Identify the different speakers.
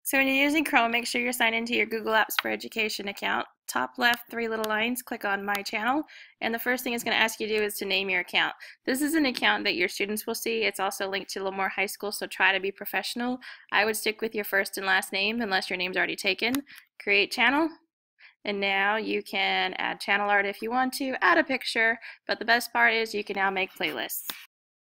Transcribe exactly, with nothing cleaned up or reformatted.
Speaker 1: So when you're using Chrome, make sure you're signed into your Google Apps for Education account. Top left, three little lines, click on My Channel, and the first thing it's going to ask you to do is to name your account. This is an account that your students will see. It's also linked to Littlemore High School, so try to be professional. I would stick with your first and last name unless your name's already taken. Create channel, and now you can add channel art if you want to, add a picture, but the best part is you can now make playlists.